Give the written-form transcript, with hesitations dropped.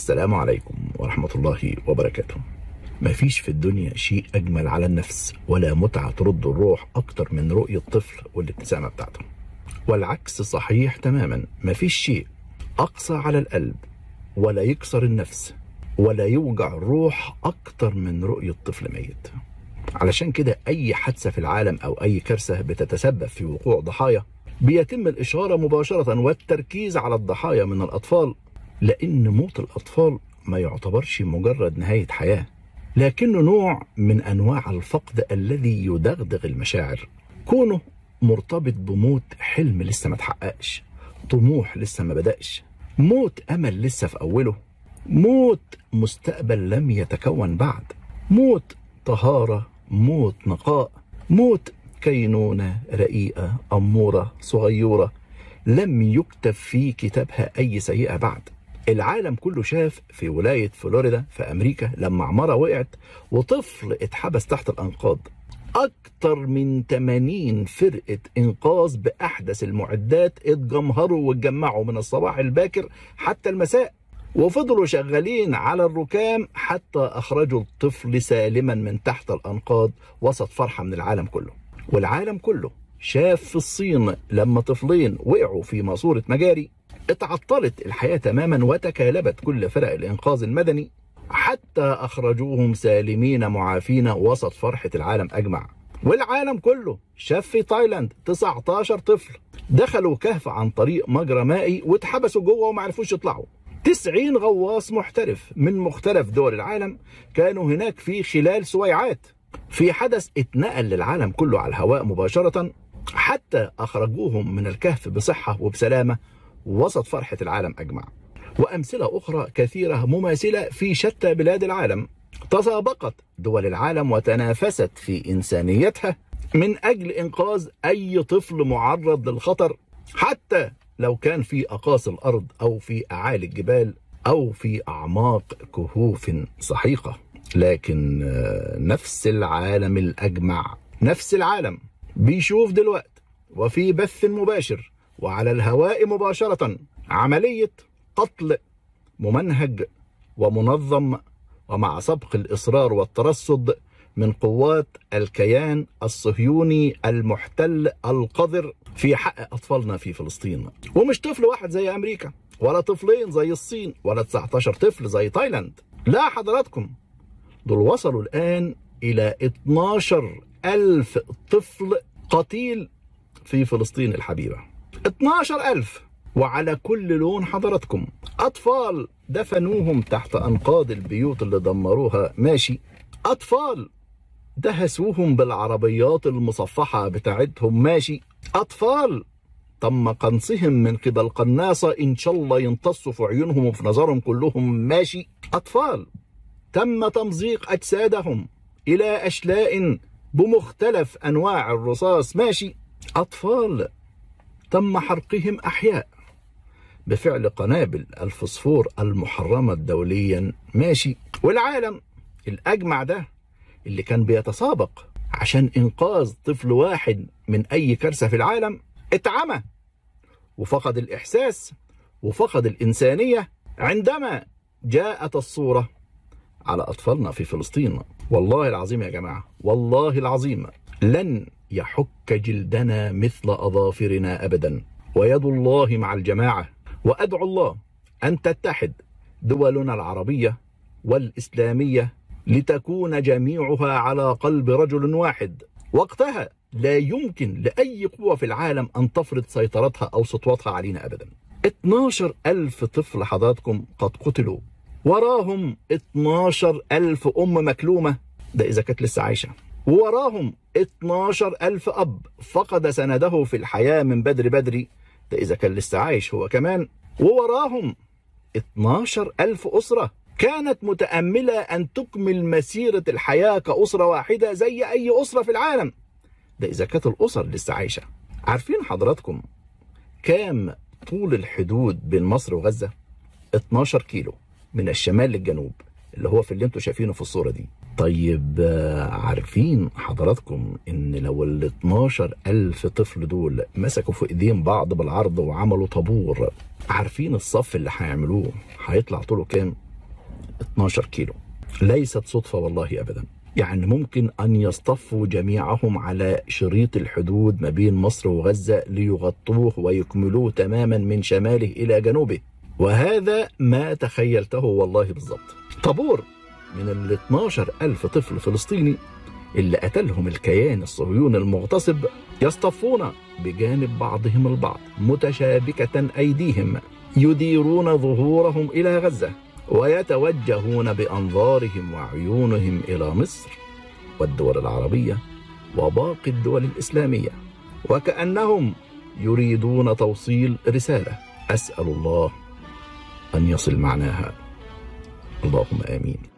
السلام عليكم ورحمة الله وبركاته. مفيش في الدنيا شيء أجمل على النفس ولا متعة ترد الروح أكتر من رؤية طفل والابتسامة بتاعته، والعكس صحيح تماما. مفيش شيء أقسى على القلب ولا يكسر النفس ولا يوجع الروح أكتر من رؤية طفل ميت. علشان كده أي حادثة في العالم أو أي كارثة بتتسبب في وقوع ضحايا بيتم الإشارة مباشرة والتركيز على الضحايا من الأطفال، لأن موت الأطفال ما يعتبرش مجرد نهاية حياة، لكنه نوع من أنواع الفقد الذي يدغدغ المشاعر، كونه مرتبط بموت حلم لسه ما تحققش، طموح لسه ما بدأش، موت أمل لسه في أوله، موت مستقبل لم يتكون بعد، موت طهارة، موت نقاء، موت كينونة رقيقة أمورة صغيرة لم يكتب في كتابها أي سيئة بعد. العالم كله شاف في ولاية فلوريدا في أمريكا لما عمارة وقعت وطفل اتحبس تحت الأنقاض، أكتر من 80 فرقة إنقاذ بأحدث المعدات اتجمهروا واتجمعوا من الصباح الباكر حتى المساء، وفضلوا شغالين على الركام حتى أخرجوا الطفل سالما من تحت الأنقاض وسط فرحة من العالم كله. والعالم كله شاف في الصين لما طفلين وقعوا في ماسورة مجاري اتعطلت الحياة تماما وتكالبت كل فرق الإنقاذ المدني حتى أخرجوهم سالمين معافين وسط فرحة العالم أجمع. والعالم كله شاف في تايلاند 19 طفل دخلوا كهف عن طريق مجرى مائي واتحبسوا جوه وما عرفوش يطلعوا. 90 غواص محترف من مختلف دول العالم كانوا هناك في خلال سويعات في حدث اتنقل للعالم كله على الهواء مباشرة حتى أخرجوهم من الكهف بصحة وبسلامة وسط فرحة العالم أجمع. وأمثلة أخرى كثيرة مماثلة في شتى بلاد العالم. تسابقت دول العالم وتنافست في إنسانيتها من أجل إنقاذ أي طفل معرض للخطر، حتى لو كان في أقاصي الأرض أو في أعالي الجبال أو في أعماق كهوف سحيقة. لكن نفس العالم الأجمع، نفس العالم بيشوف دلوقتي وفي بث مباشر وعلى الهواء مباشرة عملية قتل ممنهج ومنظم ومع سبق الإصرار والترصد من قوات الكيان الصهيوني المحتل القذر في حق أطفالنا في فلسطين. ومش طفل واحد زي أمريكا ولا طفلين زي الصين ولا 19 طفل زي تايلاند، لا حضراتكم، دول وصلوا الآن إلى 12,000 طفل قتيل في فلسطين الحبيبة. 12,000 وعلى كل لون حضراتكم. أطفال دفنوهم تحت أنقاض البيوت اللي دمروها ماشي، أطفال دهسوهم بالعربيات المصفحة بتاعتهم ماشي، أطفال تم قنصهم من قبل قناصة إن شاء الله ينتصوا في عيونهم وفي نظرهم كلهم ماشي، أطفال تم تمزيق أجسادهم إلى أشلاء بمختلف أنواع الرصاص ماشي، أطفال تم حرقهم أحياء بفعل قنابل الفوسفور المحرمة دوليا ماشي. والعالم الأجمع ده اللي كان بيتسابق عشان إنقاذ طفل واحد من أي كارثة في العالم اتعمى وفقد الإحساس وفقد الإنسانية عندما جاءت الصورة على أطفالنا في فلسطين. والله العظيم يا جماعة، والله العظيم لن يحك جلدنا مثل أظافرنا أبدا، ويد الله مع الجماعة. وأدعو الله أن تتحد دولنا العربية والإسلامية لتكون جميعها على قلب رجل واحد. وقتها لا يمكن لأي قوة في العالم أن تفرض سيطرتها أو سطوتها علينا أبدا. 12,000 طفل حضراتكم قد قتلوا، وراهم 12,000 أم مكلومة، ده إذا كانت لسه عايشة، ووراهم 12,000 أب فقد سنده في الحياة من بدري، ده إذا كان لسه عايش هو كمان، ووراهم 12,000 أسرة كانت متأملة أن تكمل مسيرة الحياة كأسرة واحدة زي أي أسرة في العالم، ده إذا كانت الأسر لسه عايشة. عارفين حضراتكم كام طول الحدود بين مصر وغزة؟ 12 كيلو من الشمال للجنوب، اللي هو في اللي انتوا شايفينه في الصورة دي. طيب عارفين حضراتكم ان لو ال 12,000 طفل دول مسكوا في ايدين بعض بالعرض وعملوا طابور، عارفين الصف اللي هيعملوه هيطلع طوله كام؟ 12 كيلو. ليست صدفة والله أبدا، يعني ممكن أن يصطفوا جميعهم على شريط الحدود ما بين مصر وغزة ليغطوه ويكملوه تماما من شماله إلى جنوبه، وهذا ما تخيلته والله بالضبط. طابور من ال 12,000 طفل فلسطيني اللي قتلهم الكيان الصهيوني المغتصب يصطفون بجانب بعضهم البعض متشابكة أيديهم، يديرون ظهورهم إلى غزة ويتوجهون بأنظارهم وعيونهم إلى مصر والدول العربية وباقي الدول الإسلامية، وكأنهم يريدون توصيل رسالة. أسأل الله أن يصل معناها، اللهم آمين.